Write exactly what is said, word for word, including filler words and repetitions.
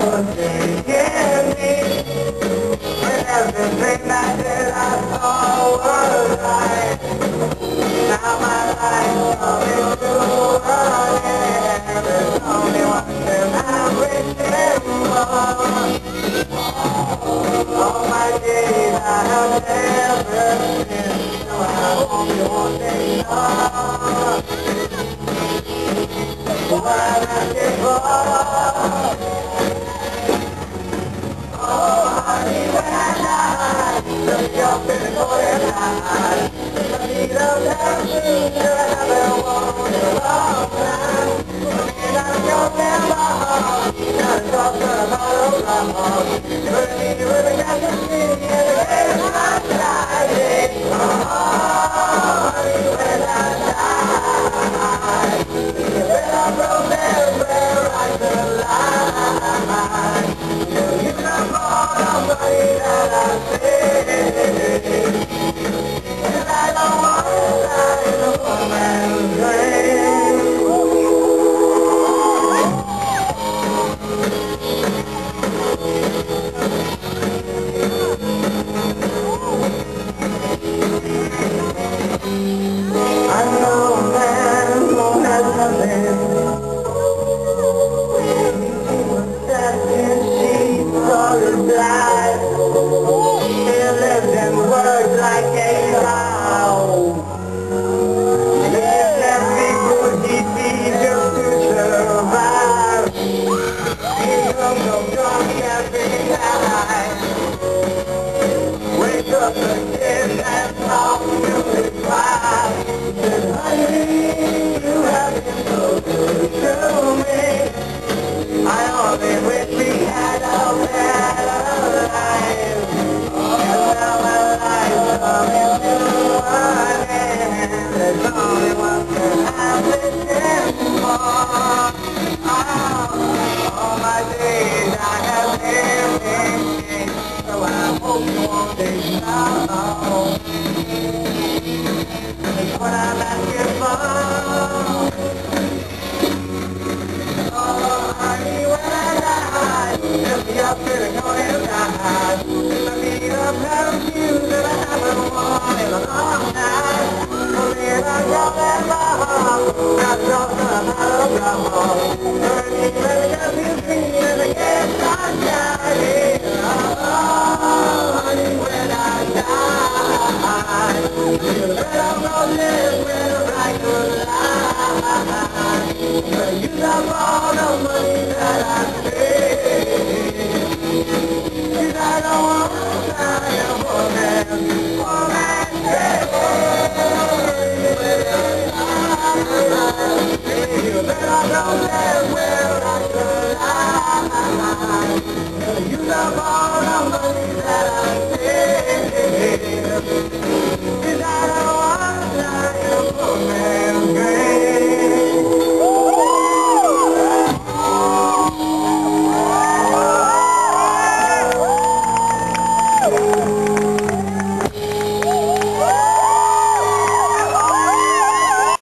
was taking me. And everything I did I saw was right. Now my life's coming to an end. There's only one thing I'm wishing for. All my days I have never been, so I hope you won't take long. What I'm asking for. Oh, honey, when I die, look up in the golden eyes. I need a perfume that I haven't worn in a long time. And I'm your member, not a drop, not a bottle of love. You really need to really got to see me in the game I'm dying. Oh, honey, when I die, you better remember right to lie. You know all the money that I see. And I don't want to die in a woman's grave. I know a man who has nothing. He was set in sheets all his life. He lived and worked like a cow. Lived every good he did just to survive. He took no drunk every night. Wake up again and talk to his wife. Said, honey, you have been so good to me. I only wish we had a better life. And now my life's coming to an end. There's only one thing I'm wishing for. Oh, all my days I have been thinking, so I hope you won't take long. That's what I'm asking for. Oh, honey, when I die, just be up to the golden eyes. I need a perfume that I haven't worn in a long time. Only in a golden bar, not just a bottle of rum. Burning, let me just be seen in the game.